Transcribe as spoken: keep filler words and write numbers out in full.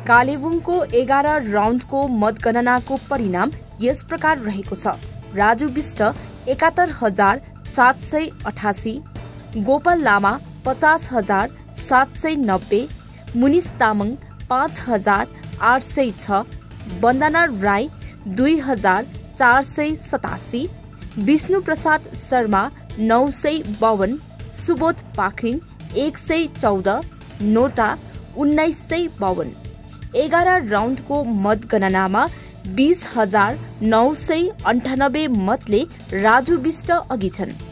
कालेबुङको एघार राउन्डको मतगणनाको परिणाम यस प्रकार रहेको छ। राजु बिष्ट एकात्तर हजार सात सय अठासी, गोपाल लामा पचास हजार सात सय नब्बे, मुनिस तामाङ पाँच हजार आठ सय छ, वन्दना राई दुई हजार चार सय सतासी, विष्णु प्रसाद शर्मा नौ सय बावन, सुबोध पाखरिन एक सय चौध, नोटा उन्नाइस सय बावन। एघार राउन्डको मतगणनामा बीस हजार नौ सय अन्ठानब्बे मतले राजु बिष्ट अघि छन्।